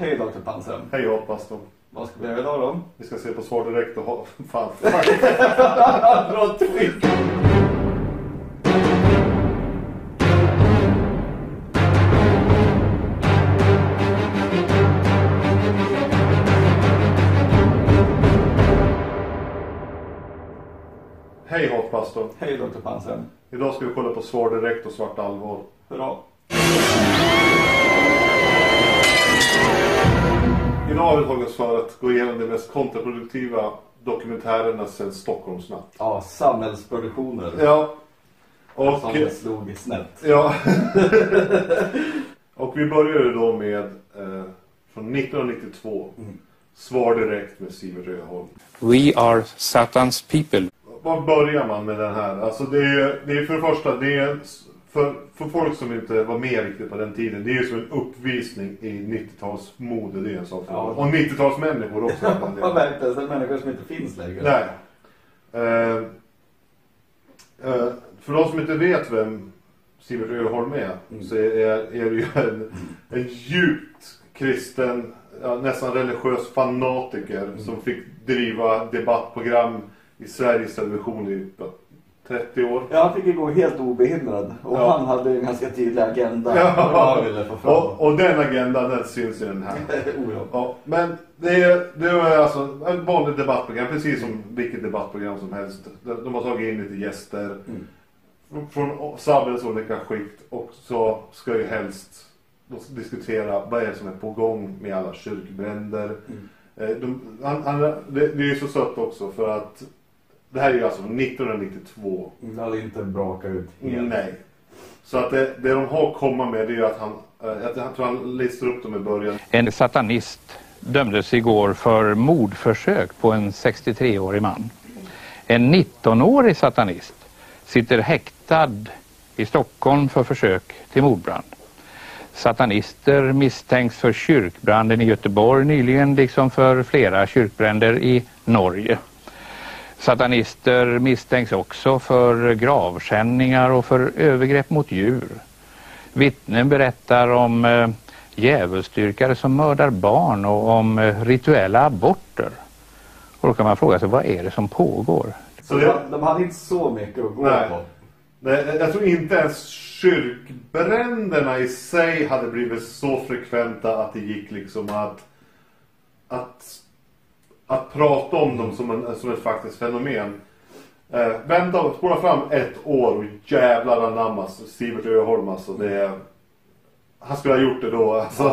Hej Dr. Pansen. Hej Hoppastorn. Vad ska vi göra idag då? Vi ska se på Svar Direkt och ha... Fan. Bra tweet. Hej Hoppastorn. Hej Dr. Pansen. Idag ska vi kolla på Svar Direkt och Svart Allvar. Hurra. Idag har vi tagit oss för att gå igenom de mest kontraproduktiva dokumentärerna sedan Stockholmsnatt. Ja, samhällsproduktioner. Ja. Och... Som slog snett. Ja. Och vi började då med från 1992. Svar Direkt med Sivert Öholm. We are Satan's people. Var börjar man med den här? Alltså det är för det första, det är för folk som inte var med riktigt på den tiden, det är ju som en uppvisning i 90-tals mode, det är en sak. Ja. Och 90-tals människor också. Vad verkligen, så människor som inte finns längre. Nej. För de som inte vet vem Sivert Öholm är, så är det ju en djupt kristen, nästan religiös fanatiker som fick driva debattprogram i Sveriges Television i 30 år. Ja, han fick ju gå helt obehindrad. Och han hade en ganska tydlig agenda. Ja. Ville få fram. Och den agendan, den syns i den här. Ja, men det är alltså ett vanligt debattprogram, precis som vilket debattprogram som helst. De har tagit in lite gäster från samhällets olika skikt. Och så ska ju helst diskutera vad är det som är på gång med alla kyrkbränder. Det är ju så sött också för att det här är ju alltså 1992. Det hade inte brakat ut helt. Nej. Så att det de har komma med, det är ju att jag tror han listar upp dem i början. En satanist dömdes igår för mordförsök på en 63-årig man. En 19-årig satanist sitter häktad i Stockholm för försök till mordbrand. Satanister misstänks för kyrkbranden i Göteborg nyligen, liksom för flera kyrkbränder i Norge. Satanister misstänks också för gravskändningar och för övergrepp mot djur. Vittnen berättar om djävulsdyrkare som mördar barn och om rituella aborter. Och då kan man fråga sig, vad är det som pågår? Så de hade inte så mycket att gå på. Nej, jag tror inte ens kyrkbränderna i sig hade blivit så frekventa att det gick liksom att prata om dem som ett faktiskt fenomen. Vänta och spola fram ett år och jävlar anammas Sivert Öholm, alltså han skulle ha gjort det då, alltså.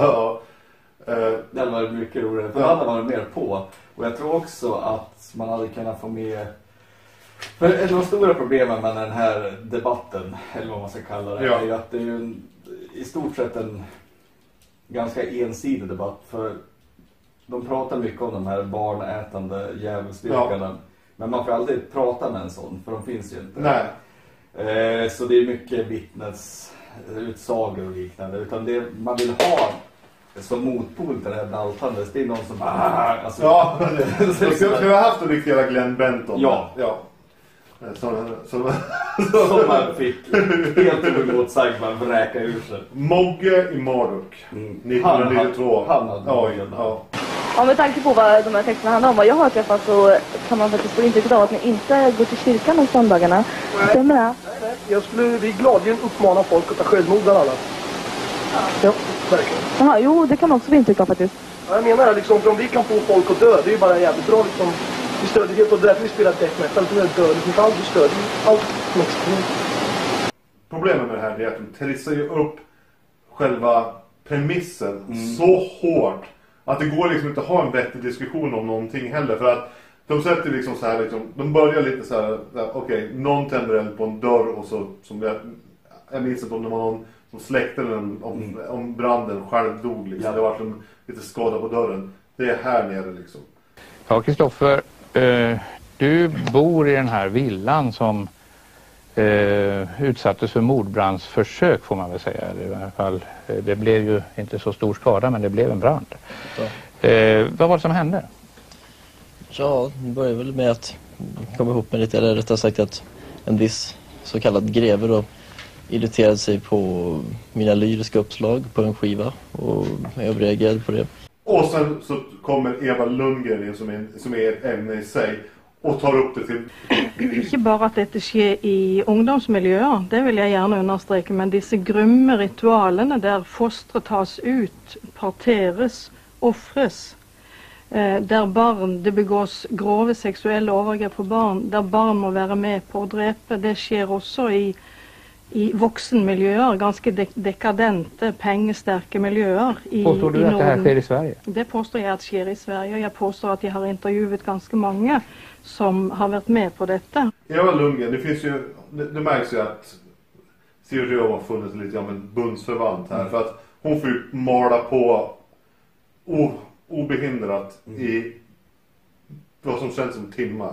Det var mycket roligt, för han hade varit mer på. Och jag tror också att man hade kunnat få med, för ett av de stora problemen med den här debatten, eller vad man ska kalla det, är ju att det är ju i stort sett en ganska ensidig debatt. För de pratar mycket om de här barnätande djävulsdyrkarna. Men man får aldrig prata med en sån, för de finns ju inte. Nej. Så det är mycket vittnesutsagor och liknande. Utan det man vill ha som motpol till det här daltandes, det är någon som... Alltså, ja, det skulle vi ha haft en riktig jävla Glenn Benton. Ja. Som man fick helt omotsagd man vräka ur sig. Mogge i Marduk 1992. Ja, med tanke på vad de här texterna handlar om, vad jag har träffat, så kan man faktiskt få intrycket av att ni inte går till kyrkan om söndagarna. Stämmer det? Nej, jag skulle gladligen uppmana folk att ta självmord bland annat. Ja, verkligen. Jaha, jo, det kan man också få intryck av faktiskt. Ja, jag menar liksom, för om vi kan få folk att dö, det är ju bara jävligt bra liksom. Vi stödjer helt och därför vi spelar death metal, för det dör liksom allt, vi stödjer allt som existerar. Problemet med det här är att de trissar ju upp själva premissen så hårt att det går liksom inte att ha en vettig diskussion om någonting heller, för att de sätter liksom så här liksom, de börjar lite så här okej, någon tänder eld på en dörr och så, som jag minns inte om det var någon som släckte den om branden själv dog liksom. Det var som lite skada på dörren. Det är här nere liksom. Ja, Kristoffer, du bor i den här villan som utsattes för mordbrandsförsök, får man väl säga. I alla fall, det blev ju inte så stor skada, men det blev en brand. Vad var det som hände? Ja, det började väl med att komma ihop med lite, eller rättare sagt att en viss så kallad greve då irriterade sig på mina lyriska uppslag på en skiva, och jag reagerade på det. Och sen så kommer Eva Lundgren in som är ett ämne i sig och tar upp det till... Ikke bare at dette skjer i ungdomsmiljøer, det vil jeg gjerne understreke, men disse grymme ritualene der fostre tas ut, parteres, offres, der barn, det begås grove seksuelle overgrep på barn, der barn må være med på å drepe, det skjer også i voksenmiljøer, ganske dekadente, pengesterke miljøer i Norden. Påstår du att det här sker i Sverige? Det påstår jag att sker i Sverige. Jag påstår att jag har intervjuat ganska många som har varit med på detta. Eva Lundgren, det finns ju, det märks ju att Sivert och jag har funnits lite som en bundsförvant här. För att hon får ju mala på obehindrat i vad som känns som timmar.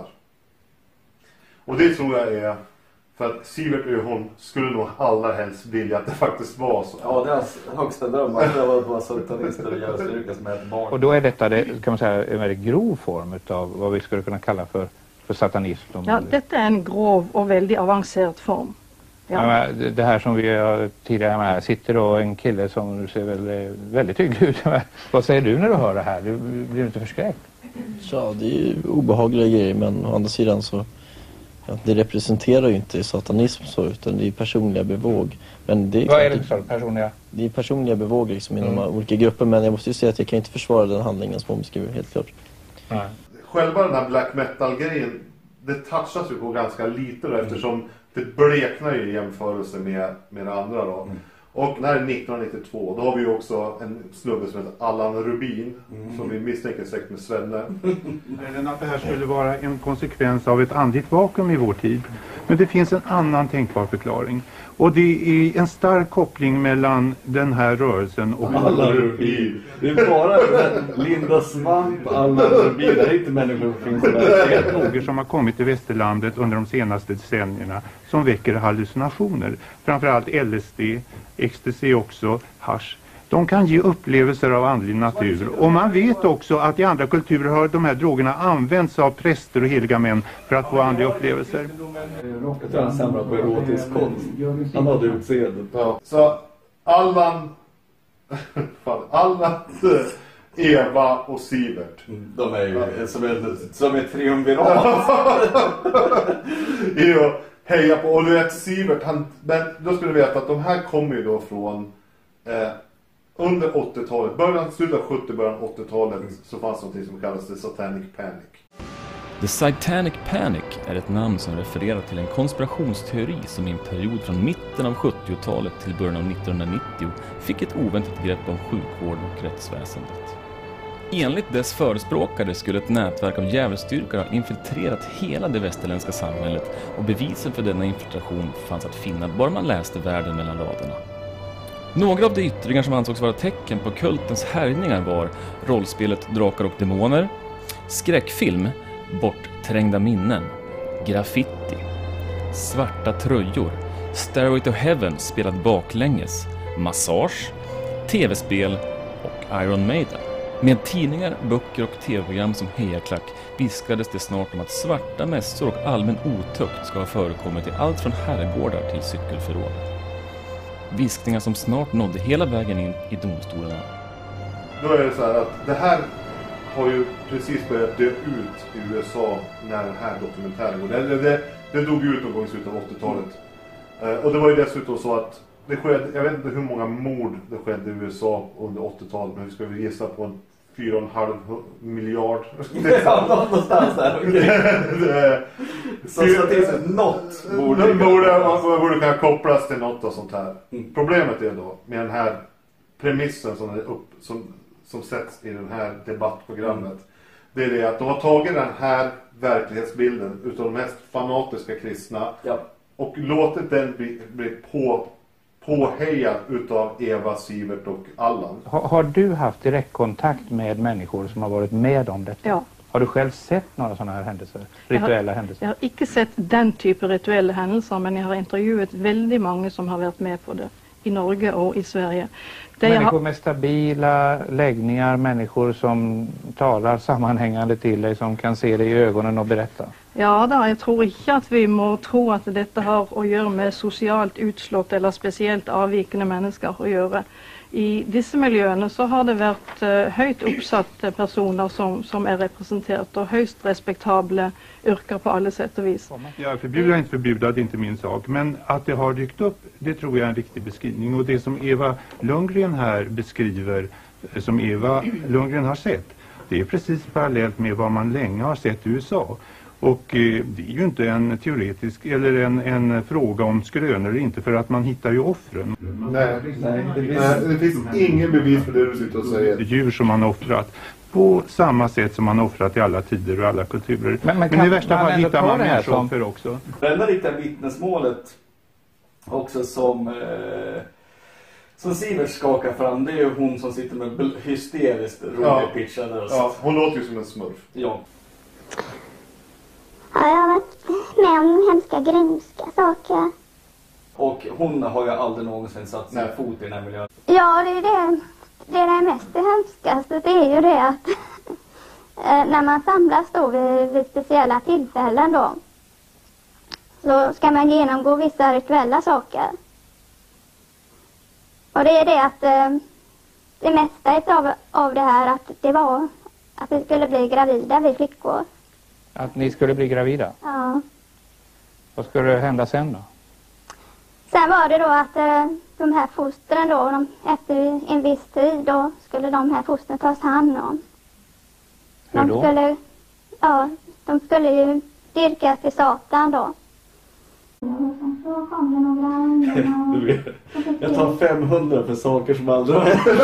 Och det tror jag är för att Sivert och hon skulle nog allra helst vilja att det faktiskt var så. Ja, det är hans högsta dröm att vara satanister och göra lyckas med ett barn. Och då är detta, kan man säga, en väldigt grov form av vad vi skulle kunna kalla för satanism. Ja, detta är en grov och väldigt avancerad form. Ja. Ja, det här som vi har tidigare med här, sitter då en kille som ser väldigt hygglig ut. Vad säger du när du hör det här? Du blir inte förskräckt? Ja, det är ju obehagliga grejer, men å andra sidan så det representerar ju inte satanism så, utan det är personliga bevåg. Men det är vad är det för personliga? Det är personliga bevåg liksom inom olika grupper, men jag måste ju säga att jag kan inte försvara den handlingen som hon beskriver, helt klart. Nej. Själva den här black metal-grejen, det touchas ju på ganska lite då, eftersom det bleknar ju i jämförelse med det andra då. Och när det är 1992, då har vi ju också en snubbe som heter Allan Rubin, som vi misstänker säkert med Svenne. Att det här skulle vara en konsekvens av ett andligt vakuum i vår tid. Men det finns en annan tänkbar förklaring. Och det är en stark koppling mellan den här rörelsen och... Allan Rubin. Det är bara Linda Svamp, Allan Rubin. Det är inte människor som finns där. Det är droger som har kommit till västerlandet under de senaste decennierna som väcker hallucinationer. Framförallt LSD, ecstasy också, hasch. De kan ge upplevelser av andlig natur. Och man vet också att i andra kulturer har de här drogerna använts av präster och heliga män för att få andliga upplevelser. Jag tror han samlar på erotisk konst. Han hade utseendet. Ja. Så Allan, Eva och Sivert. De är ju som är triumvirat. Jo, heja på. Och du vet Sivert, men då skulle du veta att de här kommer ju då från under 80-talet, slutet av 70, början 80-talet så fanns det något som kallas The Satanic Panic. The Satanic Panic är ett namn som refererar till en konspirationsteori som i en period från mitten av 70-talet till början av 1990 fick ett oväntat grepp om sjukvården och rättsväsendet. Enligt dess förespråkare skulle ett nätverk av djävulsstyrkor ha infiltrerat hela det västerländska samhället, och bevisen för denna infiltration fanns att finna bara man läste världen mellan raderna. Några av de yttringar som ansågs vara tecken på kultens härjningar var rollspelet Drakar och Demoner, skräckfilm, bortträngda minnen, graffiti, svarta tröjor, Stairway to Heaven spelad baklänges, massage, tv-spel och Iron Maiden. Med tidningar, böcker och tv-program som hejaklack viskades det snart om att svarta mässor och allmän otukt ska ha förekommit i allt från herrgårdar till cykelförråd. Viskningar som snart nådde hela vägen in i domstolarna. Då är det så här att det här har ju precis börjat dö ut i USA när den här dokumentären går. Det dog ut någon gång i slutet av 80-talet. Och det var ju dessutom så att det skedde, jag vet inte hur många mord det skedde i USA under 80-talet, men vi ska väl gissa på en 4,5 miljard. Ja, någonstans där. Så statistiskt något borde kunna kopplas till något och sånt här. Problemet är då med den här premissen som sätts i den här debattprogrammet. Det är det att de har tagit den här verklighetsbilden utav de mest fanatiska kristna och låtit den bli påhejad utav Eva, Sivert och Allan. Har du haft direktkontakt med människor som har varit med om detta? Ja. Har du själv sett några sådana här händelser? Rituella händelser? Jag har inte sett den typen av rituella händelser, men jag har intervjuat väldigt många som har varit med på det i Norge och i Sverige. Människor med stabila läggningar, människor som talar sammanhängande till dig, som kan se dig i ögonen och berätta. Ja, då, jag tror inte att vi må tro att detta har att göra med socialt utslott eller speciellt avvikande människor att göra. i disse miljøene så har det vært høyt oppsatte personer som är representerat och högst respektable yrker på alla sätt och vis. Jag förbjuder inte förbjuda, det är inte min sak. Men att det har dykt upp, det tror jag är en riktig beskrivning. Och det som Eva Lundgren här beskriver, som Eva Lundgren har sett, det är precis parallellt med vad man länge har sett i USA. Och det är ju inte en teoretisk eller en fråga om skrönor, inte, för att man hittar ju offren. Nej, det finns ingen bevis för det du sitter och säger. Djur som man offrat på samma sätt som man offrat i alla tider och alla kulturer. Men i värsta fall hittar man människor också. Det enda riktiga vittnesmålet också som Sivert skakar fram, det är ju hon som sitter med hysteriskt rolig pitchad röst. Ja, hon låter ju som en smurf. Ja. Ja, jag har varit med om hemska grymska saker. Och hon har ju aldrig någonsin satt sin fot i den här miljön. Ja, det är det mest hemskaste. Det är ju det att när man samlas då vid speciella tillfällen då, så ska man genomgå vissa rituella saker. Och det är det att det mesta av det här att det var att vi skulle bli gravida, vi flickor. Att ni skulle bli gravida? Ja. Vad skulle det hända sen då? Sen var det då att de här fostren då, efter en viss tid då, skulle de här fostren tas hand om. Hur då? De skulle ju dyrkas till Satan då. Jag tar 500 för saker som aldrig har hänt.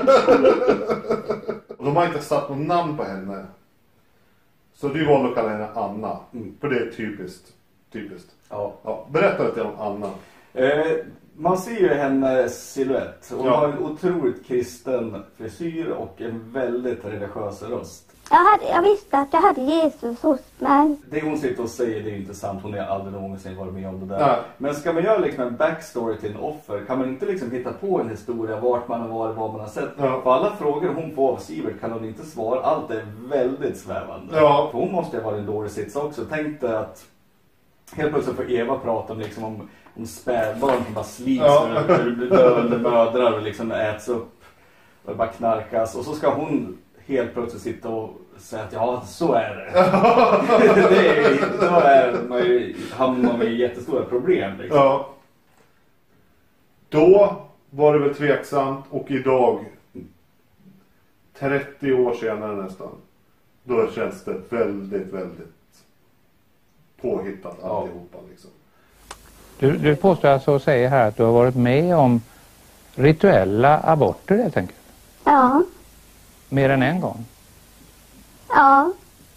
De har inte satt något namn på henne. Så du valde att kalla henne Anna. För det är typiskt. Ja. Berätta lite om Anna. Man ser ju hennes silhuett. Hon har en otroligt kristen frisyr och en väldigt religiös röst. Jag visste att jag hade Jesus hos mig. Det hon sitter och säger, det är inte sant. Hon har aldrig någonsin varit med om det där. Nej. Men ska man göra liksom en backstory till en offer, kan man inte liksom hitta på en historia vart man har varit, vad man har sett. Ja. På alla frågor hon får av Sivert kan hon inte svara. Allt är väldigt svävande. Ja. För hon måste ju vara en dålig sits också. Tänk dig att helt plötsligt får Eva prata om, liksom om spädbarn som bara slits ur döende mödrar och liksom äts upp och det bara knarkas. Och så ska hon helt plötsligt sitta och säga att ja, så är det. Då hamnar man i jättestora problem. Liksom. Ja. Då var det väl tveksamt, och idag 30 år senare nästan, då känns det väldigt, väldigt påhittat alltihopa liksom. Du påstår alltså och säger här att du har varit med om rituella aborter helt enkelt? Ja. Mer än en gång? Ja.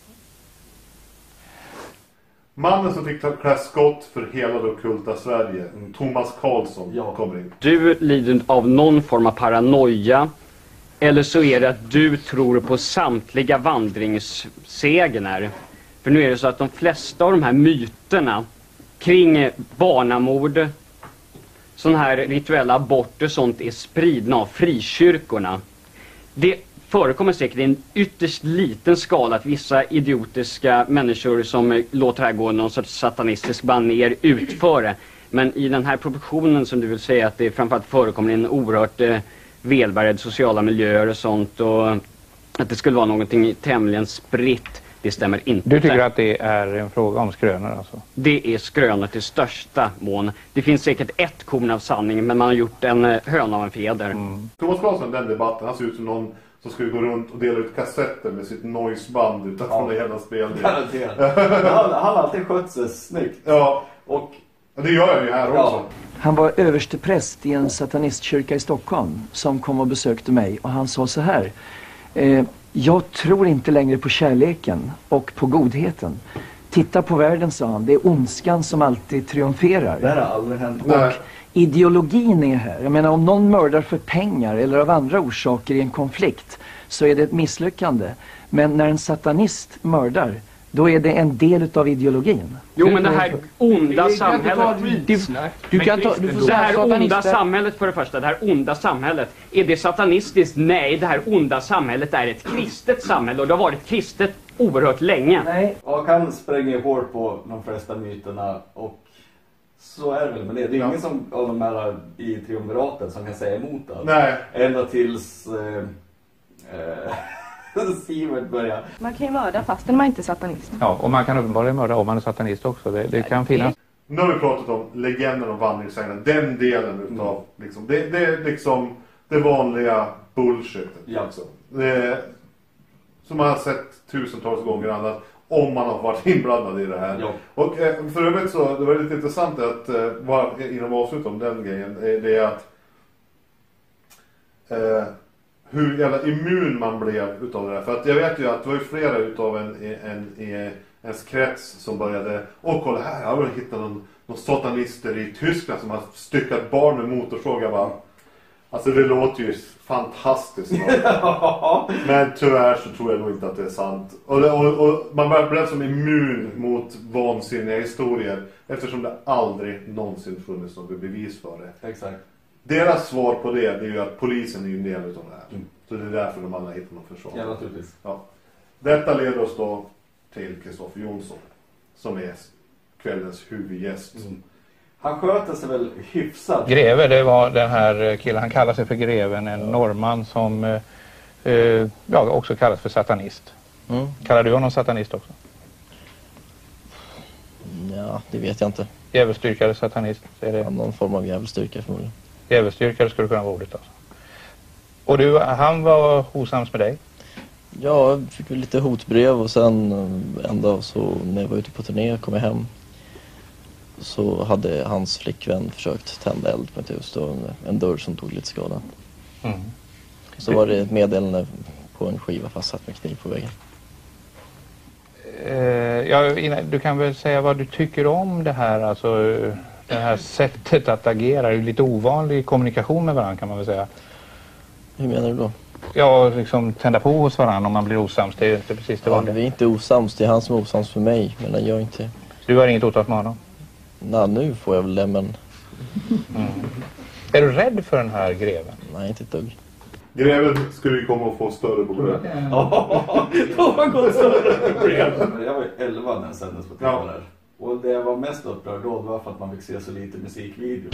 Mannen som fick klä skott för hela det ockulta Sverige, Thomas Karlsson, kommer in. Du lider av någon form av paranoia, eller så är det att du tror på samtliga vandringssegner. För nu är det så att de flesta av de här myterna kring barnamord, sådana här rituella aborter, sånt är spridna av frikyrkorna. Det förekommer säkert i en ytterst liten skala att vissa idiotiska människor som låter här gå någon sorts satanistisk baner utför det. Men i den här proportionen som du vill säga att det framförallt förekommer i en oerhört välbärgad sociala miljöer och sånt, och att det skulle vara någonting tämligen spritt, det stämmer inte. Du tycker att det är en fråga om skrönor alltså? Det är skrönor till största mån. Det finns säkert ett korn av sanning, men man har gjort en höna av en fjäder. Thomas Karlsson, den debatten, han ser ut som någon som skulle gå runt och dela ut kassetter med sitt noiseband utanför den jävla spelningen. Han har alltid skött sig snyggt. Ja, och det gör jag ju här också. Han var överstepräst i en satanistkyrka i Stockholm som kom och besökte mig, och han sa så här: jag tror inte längre på kärleken och på godheten. Titta på världen, sa han, det är ondskan som alltid triumferar. Det har aldrig hänt. Och ideologin är här. Jag menar, om någon mördar för pengar eller av andra orsaker i en konflikt, så är det ett misslyckande. Men när en satanist mördar, då är det en del av ideologin. Jo, men det här onda samhället... Du kan ta... Det här onda samhället, för det första, det här onda samhället, är det satanistiskt? Nej, det här onda samhället är ett kristet samhälle, och det har varit kristet oerhört länge. Nej. Och han spränger hårt på de flesta myterna och Så är det väl, men det är ingen som av de här i triumviraten som kan säga emot allt. Nej. Ända tills Sivert börjar. Man kan ju mörda fastän man inte är satanist. Ja, och man kan uppenbarligen mörda om man är satanist också. Det kan finnas. Nu har vi pratat om legenden om vandringssägnerna. Den delen utav liksom, det är liksom det vanliga bullshit. Ja. Liksom. Som man har sett tusentals gånger annat. Om man har varit inblandad i det här. Ja. Och för övrigt så, det var lite intressant att inom avslut om den grejen, det är att hur jävla immun man blev utav det där. För att jag vet ju att det var ju flera utav ens krets som började, kolla här, jag har hittat någon satanister i Tyskland som har styckat barn med motorsågar. Bara, alltså det låter ju fantastiskt. Men tyvärr så tror jag nog inte att det är sant. Och man börjar som immun mot vansinniga historier eftersom det aldrig någonsin funnits något bevis för det. Exakt. Deras svar på det är ju att polisen är ju en del utav det här. Så det är därför de aldrig hittar något försvar. Ja, naturligtvis. Ja. Detta leder oss då till Kristoffer Jonsson som är kvällens huvudgäst. Han sköter sig väl hyfsat. Greve, det var den här killen, han kallar sig för greven, en norrman som också kallas för satanist. Kallar du honom satanist också? Ja, det vet jag inte. Djävulsdyrkare satanist? Är det... Ja, någon form av djävulsdyrkare förmodligen. Djävulsdyrkare skulle kunna vara ordet alltså. Och han var osams med dig? Ja, jag fick lite hotbrev och sen en dag så när jag var ute på turné kom jag hem. Så hade hans flickvän försökt tända eld på ett hus och en dörr som tog lite skada. Så var det ett meddelande på en skiva fastsatt med kniv på väggen. Du kan väl säga vad du tycker om det här, alltså det här sättet att agera. Det är lite ovanlig kommunikation med varandra kan man väl säga. Hur menar du då? Ja, liksom tända på hos varandra om man blir osams. Det är inte precis det vanliga. Vi är inte osams, det är han som är osams för mig. Men jag inte. Du har inget otalt med honom? Nej, nu får jag väl det, men... Är du rädd för den här greven? Nej, inte ett dugg. Greven skulle ju komma och få större problem. Ja, då har man gått större problem. Jag var ju 11 när jag sändes på TV där. Och det jag var mest upprörd då var för att man fick se så lite musikvideo.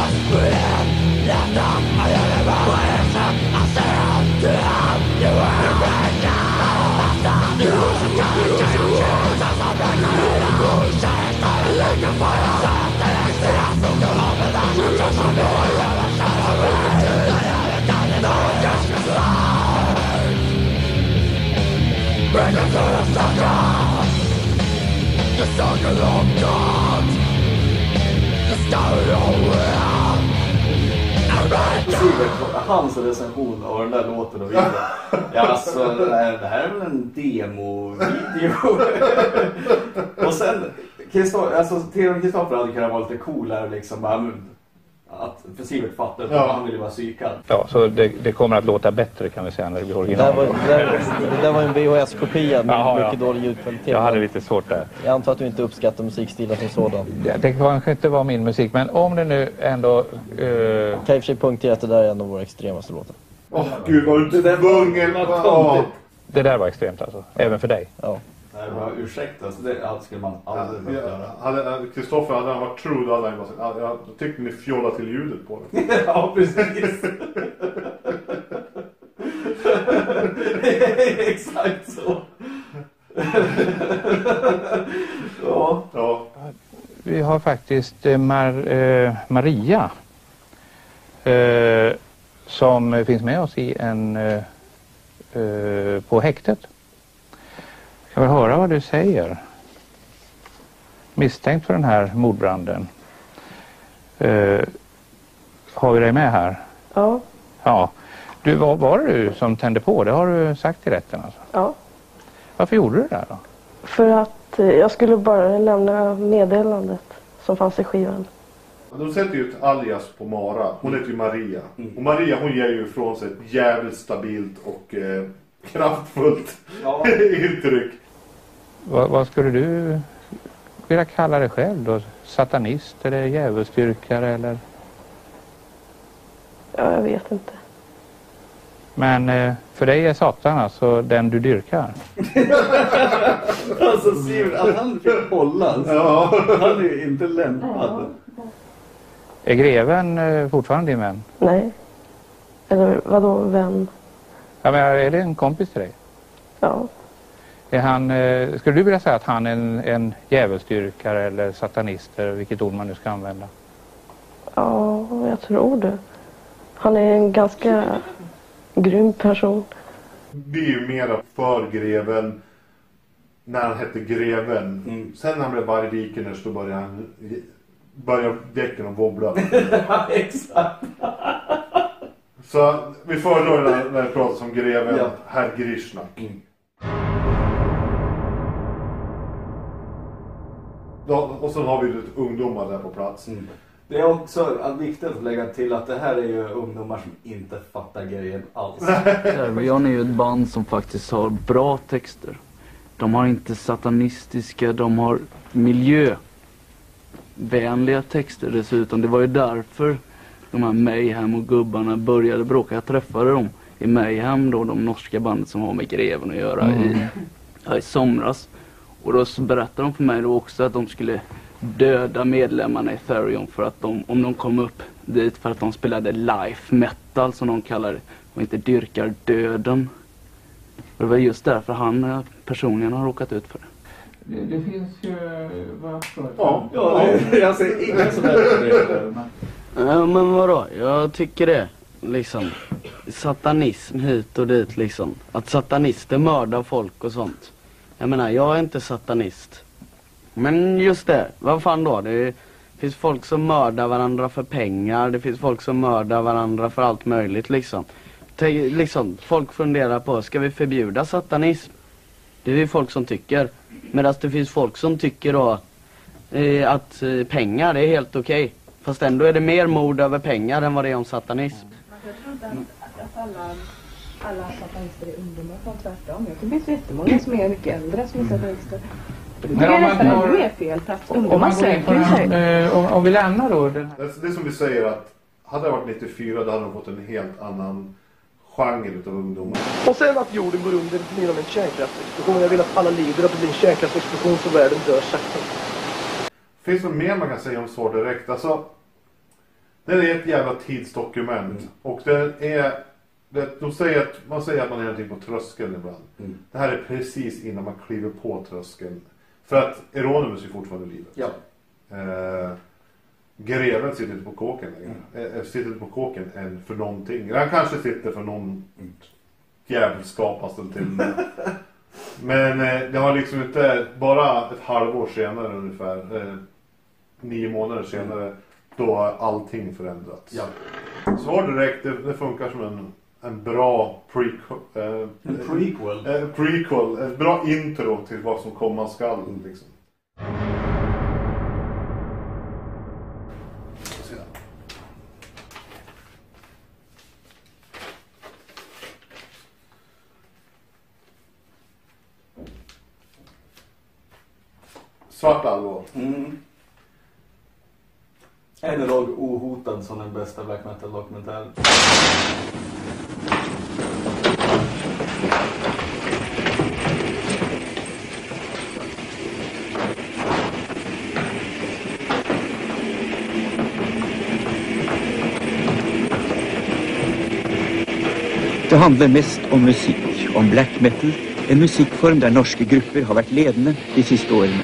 Hans recension av den där låten och videon. Ja, alltså, det här är väl en demo-video. Och sen, Theodor Kristoffer hade kunnat vara lite coolare liksom. Att för Sivert fattar att han ville vara psykad. Ja, så det kommer att låta bättre kan vi säga när det blir original. Det där var en VHS-kopia med mycket dålig ljudkvalitet. Jag hade lite svårt där. Jag antar att du inte uppskattar musikstilar som sådan. Det kanske inte var min musik, men om det nu ändå... Kan jag i och för sig punktera att det där är en av våra extremaste låtar. Gud vad du tvungen. Det där var extremt alltså, även för dig. Ja. Nej, bara ursäkta, alltså det skulle man aldrig göra. Kristoffer hade han varit true, då hade han sagt, jag tyckte ni fjollade till ljudet på det. Ja, precis. Exakt så. Ja. Vi har faktiskt Maria som finns med oss i på häktet. Jag vill höra vad du säger. Misstänkt för den här mordbranden. Har vi dig med här? Ja. Ja. Du, var det du som tände på? Det har du sagt i rätten alltså? Ja. Varför gjorde du det där då? För att jag skulle bara lämna meddelandet som fanns i skivan. De sätter ju ett alias på Mara. Hon heter ju Maria. Och Maria, hon ger ju ifrån sig ett jävligt stabilt och kraftfullt intryck. Vad skulle du vilja kalla dig själv då? Satanist eller djävulsdyrkare eller? Ja, jag vet inte. Men för dig är Satan alltså den du dyrkar? Alltså Sivert, att han fick hållas. Ja. Han är ju inte lämpad. Är greven fortfarande din vän? Nej. Eller vadå vän? Ja, men är det en kompis till dig? Ja. Är han, skulle du vilja säga att han är en djävulsdyrkare eller satanister, vilket ord man nu ska använda? Ja, jag tror det. Han är en ganska grym person. Vi är ju mera för greven när han hette greven. Sen när han blev vargviken så började däcken att wobbla. Ja, exakt. Så vi föredrar när det pratas om greven, herr Grishnak. Och så har vi lite ungdomar där på plats. Det är också viktigt att lägga till att det här är ju ungdomar som inte fattar grejen alls. Servion är ju ett band som faktiskt har bra texter. De har inte satanistiska, de har miljövänliga texter dessutom. Det var ju därför de här Mayhem och gubbarna började bråka. Jag träffade dem i Mayhem då, de norska bandet som har med greven att göra i somras. Och då så berättade de för mig då också att de skulle döda medlemmarna i Therion för att om de kom upp dit för att de spelade life metal som de kallar det och inte dyrkar döden. Och det var just därför han personligen har råkat ut för det. Det finns ju... Jag ser ingen som helst det. Ja, men vadå? Jag tycker det. Liksom, satanism hit och dit liksom. Att satanister mördar folk och sånt. Jag menar, jag är inte satanist. Men just det, vad fan då? Det finns folk som mördar varandra för pengar. Det finns folk som mördar varandra för allt möjligt liksom. Folk funderar på, ska vi förbjuda satanism? Det är ju folk som tycker. Medan det finns folk som tycker då att pengar är helt okej. Fast ändå är det mer mord över pengar än vad det är om satanism. Jag tror inte att alla satanister är ungdomar, från tvärtom. Det finns jättemånga som är mycket äldre som är satanister. Det är nästan ännu mer fel för att ungdomar söker sig. Om vi lämnar då den här. Det är som vi säger att hade det varit 94 då hade de fått en helt annan genre utav ungdomar. Och sen att jorden går under genom en kärnkraftsexplosion. Jag vill att alla lider att det blir en kärnkraftsexplosion så världen dör sakta. Finns det mer man kan säga om Svar direkt? Alltså, det är ett jävla tidsdokument. Och det är... man säger att man är någonting på tröskeln ibland. Det här är precis innan man kliver på tröskeln. För att Euronymous är fortfarande i livet. Ja. Greven sitter inte på kåken längre. Sitter inte på kåken än för någonting. Han kanske sitter för någon jävelskap han ställt till. Men det har liksom inte... Bara ett halvår senare ungefär. 9 månader senare. Då har allting förändrats. Ja. Svar direkt, det funkar som en bra prequel. Ett bra intro till vad som komma skall liksom. Svart allvar. En idag ohotad som den bästa black metal dokumentären. Det handlar mest om musik, om black metal, en musikform där norska grupper har varit ledande de sista åren.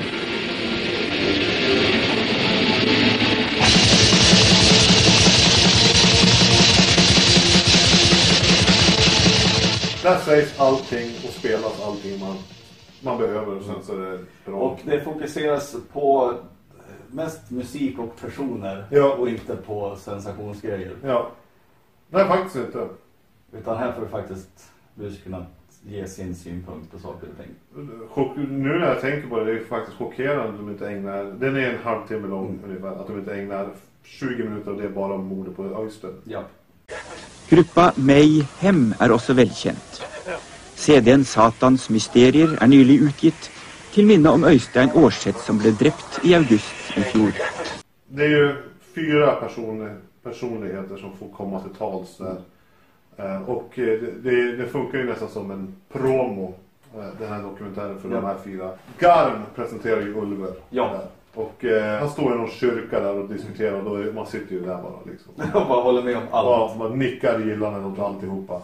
Där sägs allting och spelas allting man behöver och sen så är det bra. Och det fokuseras på mest musik och personer och inte på sensationsgrejer. Ja. Nej, faktiskt inte. Utan här får du faktiskt kunna ge sin synpunkt på saker och ting. Nu när jag tänker på det, det är faktiskt chockerande att de inte ägnar... Den är en halvtimme lång ungefär. Att de inte ägnar 20 minuter av det bara om mordet på Öystein. Ja. Gruppa Mayhem är också välkänt. CD:n Satans mysterier är nylig utgitt till minne om Öystein Aarseth som blev dräpt i augusti i fjol. Det är ju 4 personligheter som får komma till tals där. Och det funkar ju nästan som en promo, den här dokumentären för de här 4. Garm presenterar ju Ulver. Ja. Och han står i någon kyrka där och diskuterar. Och då man sitter ju där bara liksom. Och bara håller med om allt. Ja, man nickar gillande åt alltihopa.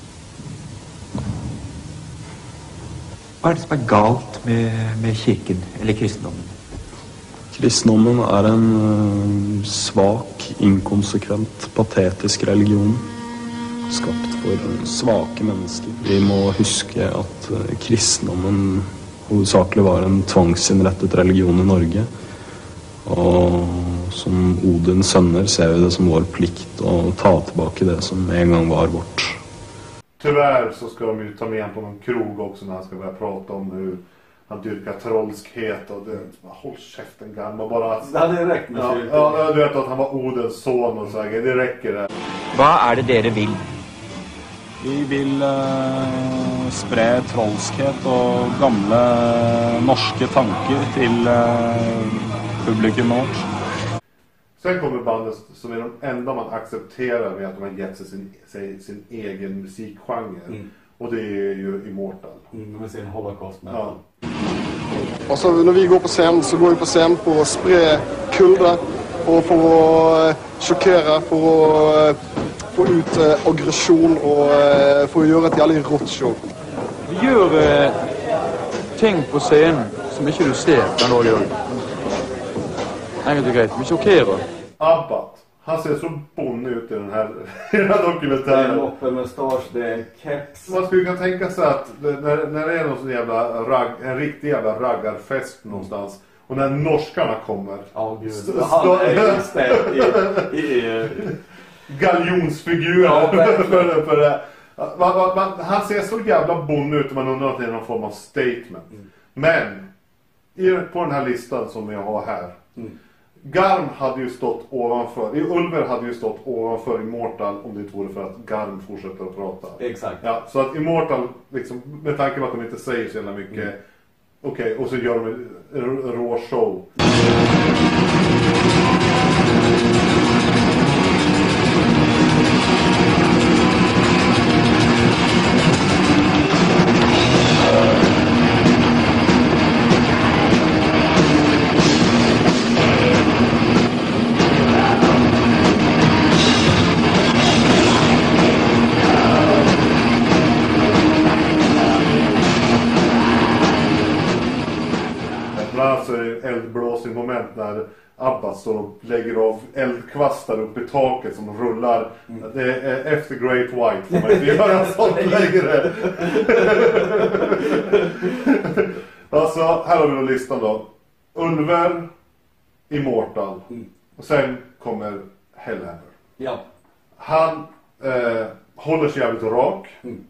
Vad är det som är galt med kyrkan eller kristendomen? Kristendomen är en svag, inkonsekvent, patetisk religion. Skapt för svaka människor. Vi må huske att kristendomen hovedsakelig var en tvangsinnrettet religion i Norge. Och som Odins söner ser vi det som vår plikt att ta tillbaka det som en gång var vårt. Tyvärr så ska de ju ta med på någon krog också när han ska börja prata om hur han dyrkar trollskhet och det. Håll käften gammal bara. Det hade räckt med ja, du vet att han var Odens son och så här. Det räcker det. Vad är det dere vill? Vi vill spre trollskhet och gamla norska tankar till publikum vårt. Sen kommer bandet som är de enda man accepterar med att de har gett sig sin egen musikgenre. Och det är ju Immortal. Med sin Holocaust med. Ja. Och så när vi går på scen så går vi på scen för att sprida kulda och för att chockera, för att få ut aggression och för att göra ett jävligt rått show. Vi gör ting på scen som inte du ser den dagen. Enkelt och grejt, vi chockerar. Abbat. Han ser så bonnig ut i den här dokumentären. Det är en moppelmustasch, det är en keps. Man skulle kunna tänka sig att när det är någon sån jävla en riktig jävla raggarfest någonstans. Och när norskarna kommer. Ja, gud. Han är istället i galjonsfigur. Ja, för det. Han ser så jävla bonnig ut. Man undrar att det är någon form av statement. Men på den här listan som jag har här. Garm hade ju stått ovanför. Ulver hade ju stått ovanför Immortal om det inte vore för att Garm fortsätter att prata. Exakt. Ja, så att Immortal liksom, med tanke på att de inte säger så jävla mycket. Okej, och så gör de en rå show. Eldblåsning moment när Abba står och lägger av eldkvastar upp i taket som rullar. Det är efter Great White får man inte göra sånt längre. Alltså, här har vi då listan då. Ulver, Immortal och sen kommer Hellhammer. Ja. Han håller sig jävligt rak.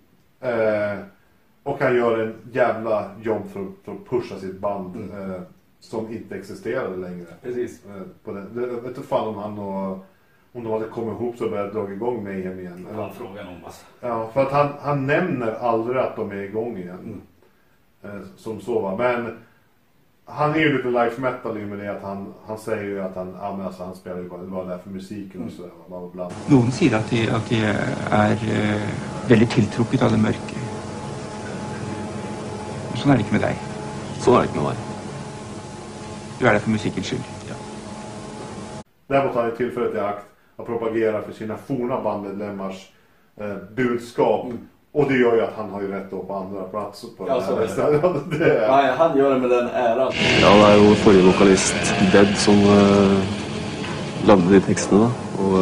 Och han gör en jävla jobb för att pusha sitt band som inte existerade längre. Precis. Jag vet inte fan om de hade kommit ihop så och börjat dra igång med igen. Det var frågan om alltså. Ja, för att han nämner aldrig att de är igång igen. Som så va. Men han är ju lite life metal med det att han säger ju att han spelar ju bara där för musiken och sådär. Någon säger att det är väldigt tilltrucket av det mörka. Så är det inte med dig. Så är det inte med mig. Du är där för musikens skull. Ja. Däremot har han tillfället i akt att propagera för sina forna bandmedlemmars budskap. Och det gör ju att han har ju rätt då på andra platser på ja, det. Nej, han gör det med den äran. Ja, det är ju förre vokalist Dead som lagde de texterna. Och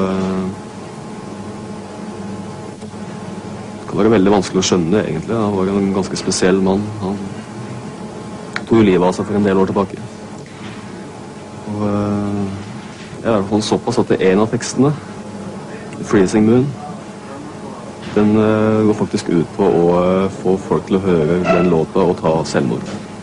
det kan vara väldigt vanskligt att skönja egentligen. Han var en ganska speciell man. Han tog ju livet av sig för en del år tillbaka. Och jag är i alla fall så pass att det är en av texterna, Freezing Moon, den går faktiskt ut på att få folk till att höra den låten och ta självmord.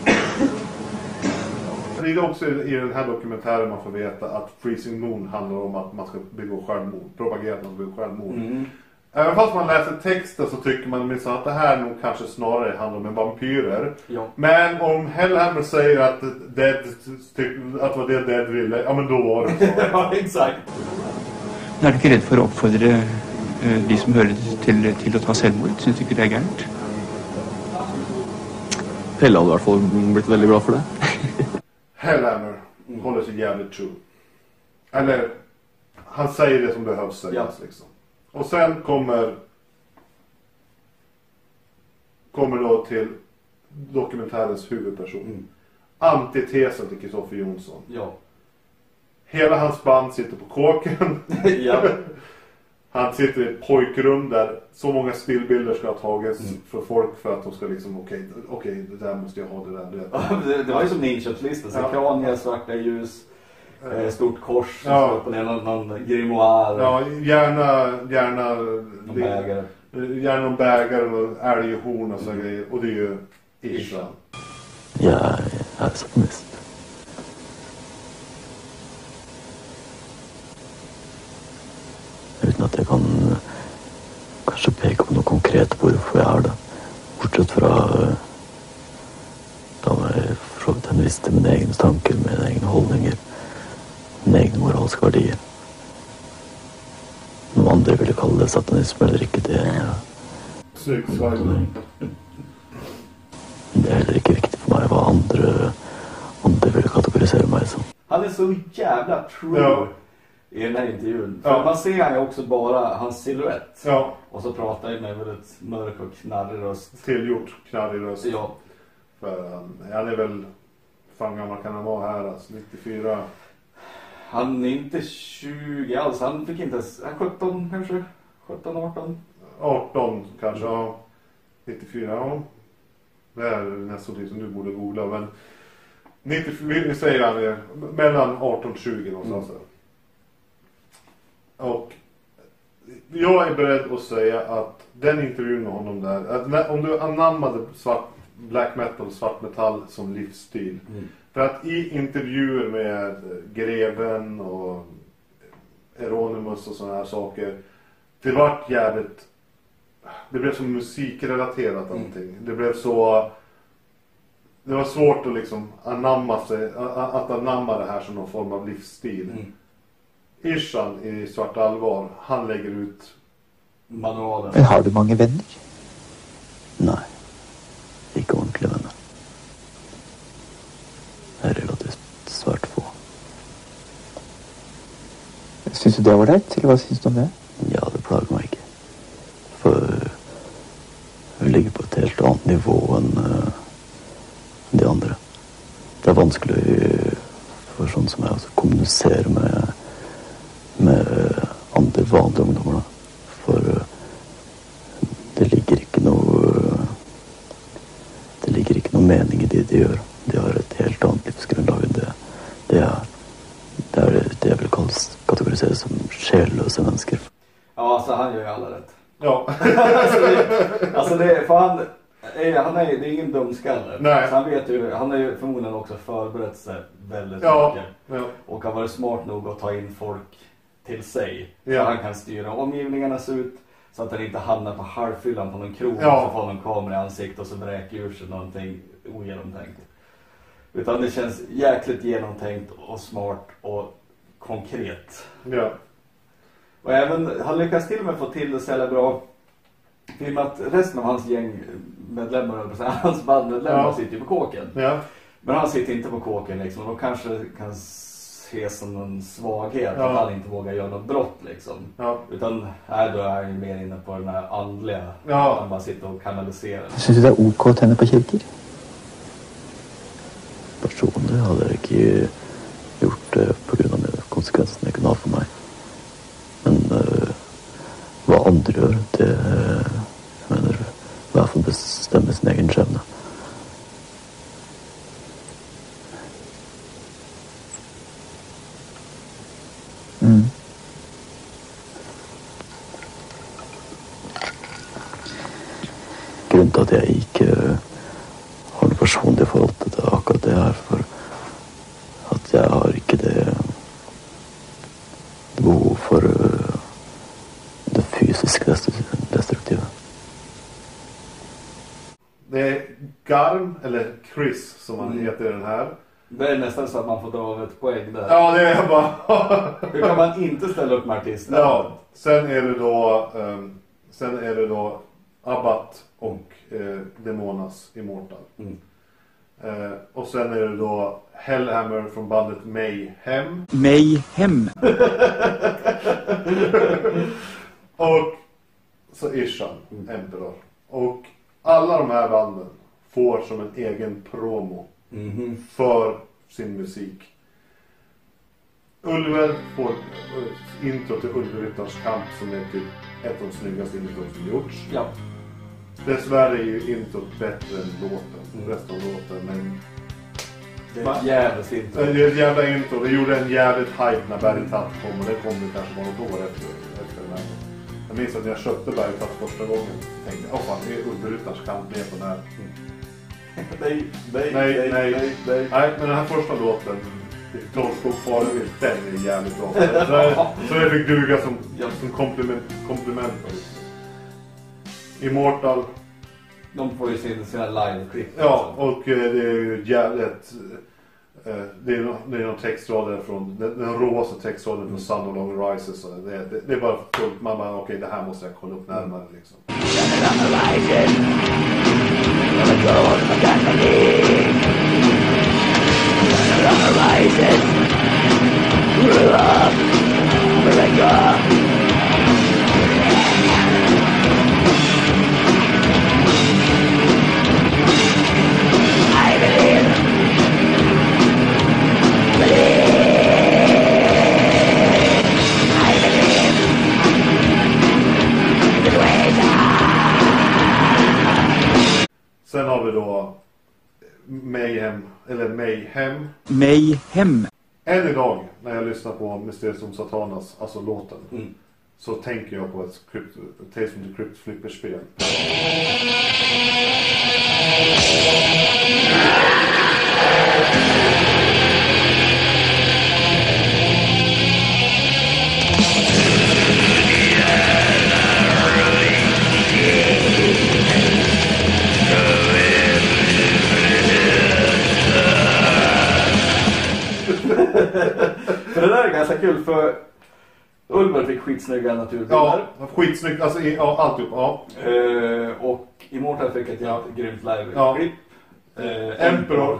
Det är också i den här dokumentären man får veta att Freezing Moon handlar om att man ska begå självmord, propagera att man ska begå självmord. Även fast man läser texten så tycker man minst att det här nog kanske snarare handlar om en vampyrer. Ja. Men om Hellhammer säger att att vad det Dead ville, ja men då var det så. Ja, exakt. När du är rädd för att uppfordra de som hör till att ta självmord, så tycker du det är gärnt? Pelle hade i alla fall blivit väldigt glad för det. Hellhammer. håller sig jävligt true. Eller han säger det som behövs sägas liksom. Och sen kommer då till dokumentärens huvudperson. Antitesen till Kristoffer Jonsson. Ja. Hela hans band sitter på kåken. Ja. Han sitter i ett pojkrum där så många stillbilder ska ha tagits för folk för att de ska liksom okej, det där måste jag ha, det där. Det var ju som en inköpslista. Så kranier, svarta ljus, stort kors, på någon grimoire. Ja, gärna någon bägare och älghorn och så grejer. Och det är ju Ishan. Jag är satanist. Utan att jag kan kanske peka på något konkret på varför jag är det. Bortsett från da jeg frågat henvist till mina egna tankar, mina egna hållningar, mina egna moralska värdier. Någon andra ville kalla det satanism eller inte, det är... Det är heller inte viktigt för mig vad andra vill kategorisera mig som. Han är så jävla true i den här intervjun. För man ser han ju också bara hans silhuett. Ja. Och så pratar han med väldigt mörk och knarrig röst. Tillgjort knarrig röst. Ja. För han är väl, fan gammal kan han vara här alltså, 94. Han är inte 20 alls. Han fick inte ens, 17 kanske? 17, 18? 18 kanske, ja. 94, ja. Det är nästan det som du borde googla. Men 94, vi säger han är mellan 18 och 20 någonstans där. Och jag är beredd att säga att den intervjun med honom där, att om du anammade black metal, svart metall som livsstil. För att i intervjuer med Greven och Euronymous och sådana här saker, det var jävligt, det blev som musikrelaterat allting. Det blev så, det var svårt att liksom anamma det här som någon form av livsstil. Ishan i Svart Allvar, han lägger ut manualen. Men har du många vänner? Nej, inte ordentliga vänner. Det är relativt svårt få. Syns du det var rätt, eller vad syns du om det? Ja, det plagar mig inte. För vi ligger på ett helt annat nivå än de andra. Det är vanskligt för sånt som jag att kommunicera med andra vanliga ungdomar. För det ligger inte någon mening i det de gör. De har ett helt annat livsgrundlag än det jag vill kategorisera som själlösa människor. Ja, alltså han gör ju alla rätt. Ja. Han är det är ingen dumskalle. Nej. Så han vet ju, han är ju förmodligen också förberett sig väldigt mycket. Ja. Och har varit smart nog att ta in folk till sig. Ja. Så han kan styra omgivningarna så ut så att han inte hamnar på halvfyllan på någon krog. Ja. Och så får han en kamera i ansiktet och så vräker ur sig någonting ogenomtänkt. Utan det känns jäkligt genomtänkt och smart och konkret. Ja. Och även, han lyckas till och med få till det så jävla bra. För att resten av hans gängmedlemmar, hans bandmedlemmar sitter ju på kåken. Ja. Men han sitter inte på kåken liksom. Och då kanske det kan ses som en svaghet att han inte vågar göra något brott liksom. Ja. Utan då är han ju mer inne på den här andliga. Ja. Han bara sitter och kanaliserar. Syns du det är OK att tända på kyrkor? Personligen hade jag inte gjort det på grund av konsekvenserna det kunde ha för mig. Men vad andra gör, det jag menar, varför bestämmer sin egen skämna. Grunden till att jag inte har en personlig förhåll till det akkurat det här för att jag har inte det behov för det fysiskt destruktiva. Det är Garm, eller Chris som han heter i den här. Det är nästan så att man får dra av ett poäng där. Ja, det är bara... Hur kan man inte ställa upp med artisterna? Ja, sen är det då Abbat och Demonas Immortal. Och Och sen är det då Hellhammer från bandet Mayhem. Mayhem. Och så Ishan, Emperor. Och alla de här banden får som en egen promo för sin musik. Ulver får intro till Ulveryttarns kamp som är typ ett av de snyggaste intron som gjorts. Ja. Dessvärre är ju introt bättre än låten, resten av låten, men det är ett jävligt intro. Det är ett jävla intro. Det gjorde en jävligt hype när Bergtatt kom, och det kom det kanske bara ett år efter den här. Jag minns att när jag köpte Bergtatt första gången tänkte jag, fan, det är Ulveryttarns kamp med på den här. Nej, men den här första låten, Trollskog Farevild, den är jävligt bra. Så det fick duga som komplement. Immortal. De får ju sina live-klipp. Ja, och det är ju jävligt... Det är någon textrader från... Den råaste textraden från Sun No Longer Rises. Så det är bara fullt. Man bara, okej, det här måste jag kolla upp närmare liksom. Sen har vi då Mayhem. Än idag när jag lyssnar på Mysterium Satanas, alltså låten, så tänker jag på ett Tales from the Crypt flipperspel. För det där är ganska kul, för Ulver fick skitsnygga naturbilder. Ja, skitsnyggt, alltså alltihop, ja. Och Immortal fick ett grymt live-klipp. Ja. Emperor.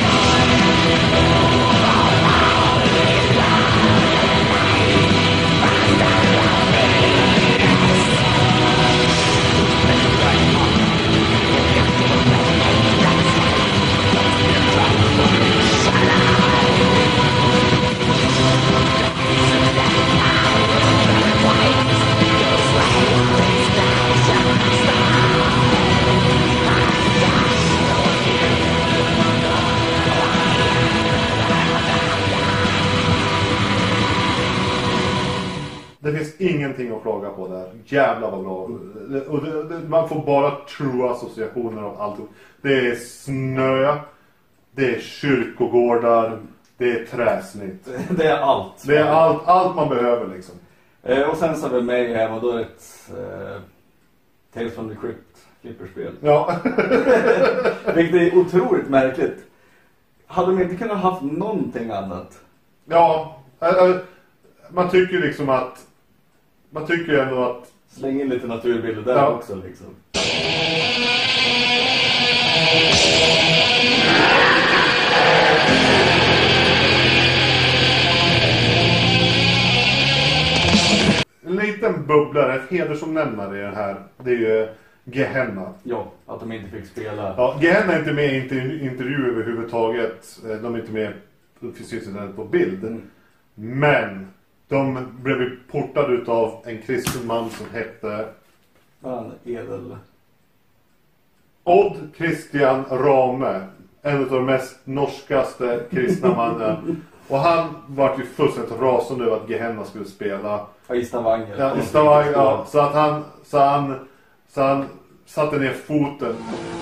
Det finns ingenting att klaga på där. Jävlar vad bra. Och man får bara true associationer av allt. Det är snö. Det är kyrkogårdar. Det är träsnitt. Det är allt. Det är allt man behöver liksom. Och sen så har vi Mayhem, och då är det ett Tales from the Crypt flipperspel. Ja. Vilket är otroligt märkligt. Hade de inte kunnat haft någonting annat? Ja. Man tycker liksom att... Man tycker ändå att... Släng in lite naturbilder där också liksom. En liten bubblare, ett hedersomnämnare i den här, det är ju Gehenna. Ja, att de inte fick spela. Ja, Gehenna är inte med i intervju överhuvudtaget. De är inte med på bild. Men de blev portade utav en kristen man som hette Odd Christian Rame. En av de mest norskaste kristna mannen. Och han var ju fullständigt rasande över att Gehenna skulle spela. Ja, i Stavanger. Ja, i Stavanger, ja. Så han satte ner foten.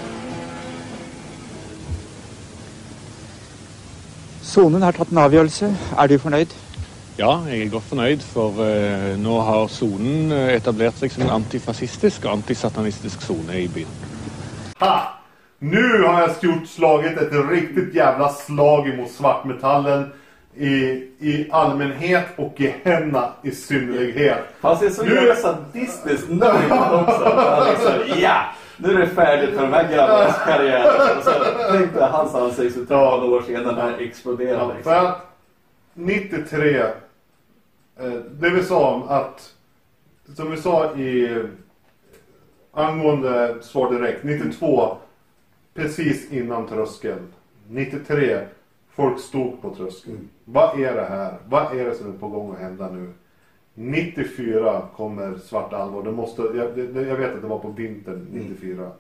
Sonen har tatt en avgjørelse. Er du fornøyd? Ja, jeg er godt fornøyd, for nå har sonen etablert seg som en antifascistisk og antisatanistisk zone i byen. Ha! Nu har jag slagit ett riktigt jävla slag emot svartmetallen i allmänhet och Gehenna i synnerlighet. Fast det är så jävla sadistiskt nöjd också. Liksom, ja! Nu är det färdigt för de här grabbarnas karriär. Och så tänkte hans ansiktsuttryck några år sedan när det exploderade. Ja, för att 93 det vi sa att som vi sa i angående Svar direkt 92 precis innan tröskeln 93 folk stod på tröskeln. Vad är det här? Vad är det som är på gång att hända nu? 94 kommer Svart allvar. Det måste, jag vet att det var på vintern 94.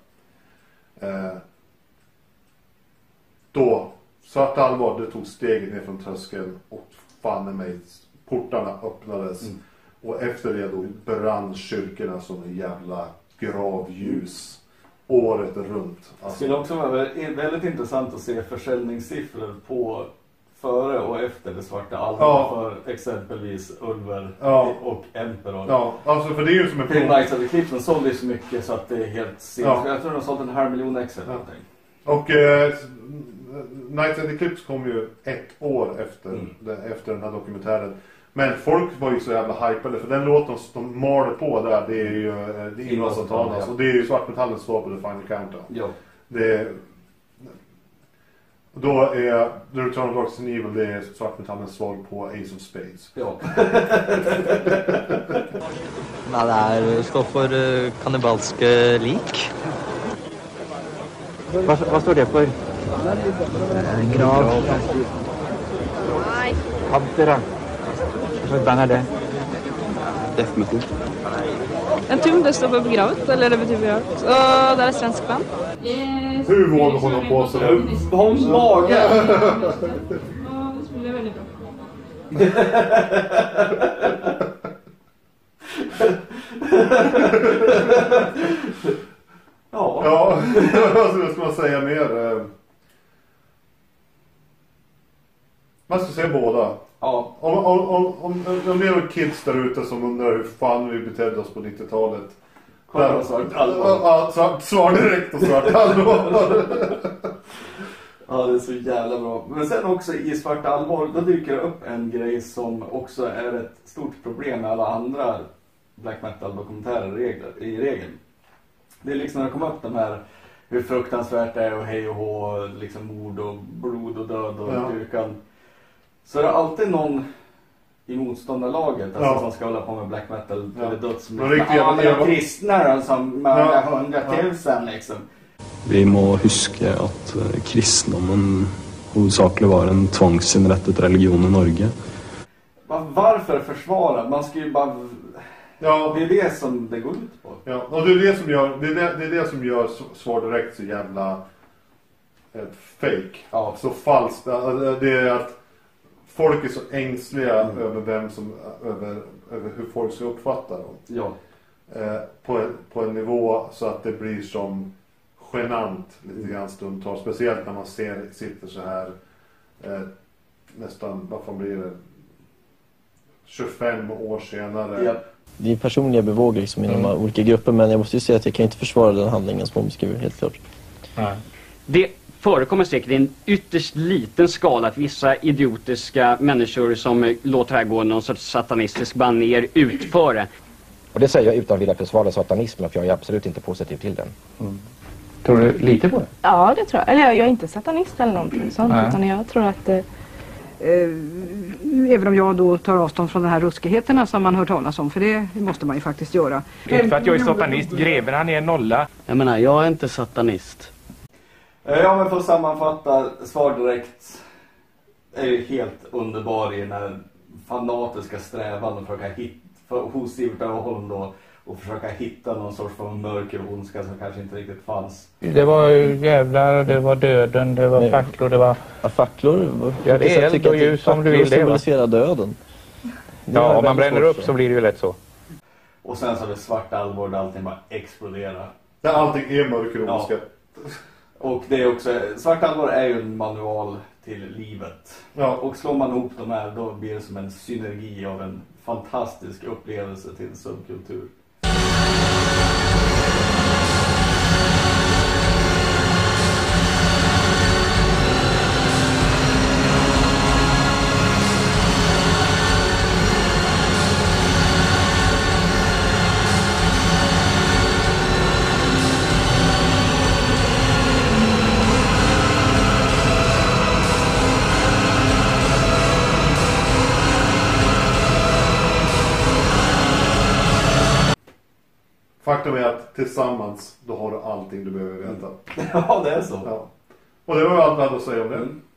Då Svart allvar, det tog steget ner från tröskeln och fan i mig portarna öppnades. Och efter det då brann kyrkorna som en jävla gravljus året runt. Det skulle också vara väldigt intressant att se försäljningssiffror på före och efter det Svarta allvar för exempelvis Ulver och Emperor. Ja, alltså för det är ju som en Nights of the Eclipse, de sålde så mycket så att det är helt sinnigt. Jag tror de har sålt 500 000 ex eller någonting. Och Nights of the Eclipse kom ju ett år efter den här dokumentären. Men folk var ju så jävla hypade för den låten de malde på där, det är ju det är Inno Satanas och det är ju Svartmetallens svar på The Final Countdown. Ja. Då är The Return of Darkness and Evil, det är Svartmetallens svar på Ace of Spades. Ja. Nej, det står för kannibalske lik. Vad står det för? Grav. Nej. Pantera. Vad är det? Death metal. En tum, det står på begravet, eller det betyder begravet. Och det är svensk band. Hur vågar hon ha på sig? Hon mage! Ja, det spelar väldigt bra. Ja, vad ska man säga mer? Man ska säga båda. Ja. Om det är några kids där ute som undrar hur fan vi betedde oss på 90-talet. Kolla Svart allvar. Svar direkt och Svart allvar. Ja, det är så jävla bra. Men sen också i Svart allvar, då dyker det upp en grej som också är ett stort problem med alla andra black metal dokumentärer i regeln. Det är liksom när det kommer upp de här hur fruktansvärt det är och hej och hå, liksom mord och blod och död och dyrkan. Så är det alltid någon i motståndarlaget som ska hålla på med black metal eller dödsmusik. Andra kristna som mördar 100 000 liksom. Vi må huske att kristendommen huvudsakligen var en tvångsinrättad religion i Norge. Varför försvara? Man ska ju bara... Ja, det är det som det går ut på. Ja, och det är det som gör det är det som gör Svar direkt så jävla fake. Ja. Så falskt. Det är att folk är så ängsliga över vem som över hur folk ska uppfatta dem. Ja. På en nivå så att det blir som genant lite grann stundtals. Speciellt när man sitter så här nästan, vad fan blir det? 25 år senare. Ja. Det är personliga bevågor liksom inom olika grupper, men jag måste ju säga att jag kan inte försvara den handlingen som beskriver, helt klart. Nej. Det förekommer säkert i en ytterst liten skala att vissa idiotiska människor som låter här gå någon sorts satanistisk baner utföra. Och det säger jag utan att vilja försvara satanismen, för jag är absolut inte positiv till den. Tror du lite på det? Ja, det tror jag. Eller jag är inte satanist eller någonting sånt, utan jag tror att även om jag då tar avstånd från de här ruskigheterna som man hör talas om, för det måste man ju faktiskt göra. Inte för att jag är satanist, greven han är nolla. Jag menar, jag är inte satanist. Ja, men för att sammanfatta, Svar direkt är ju helt underbar i den här fanatiska strävan att försöka hitta, hos Sivert Öholm då, och försöka hitta någon sorts från mörker och ondska som kanske inte riktigt fanns. Det var jävlar, det var döden, det var facklor, det var... Ja, facklor? Ja, det är eld och ljus som du vill det. Symboliserar döden. Ja, om man bränner upp så blir det ju lätt så. Och sen så är det Svart allvar där allting bara exploderar. Där allting är mörker och ondska. Och det är också, Svart allvar är ju en manual till livet. Ja. Och slår man ihop de här, då blir det som en synergi av en fantastisk upplevelse till subkultur. faktum är att tillsammans då har du allting du behöver veta. Ja, det är så. Ja. Och det var allt vi hade att säga om det.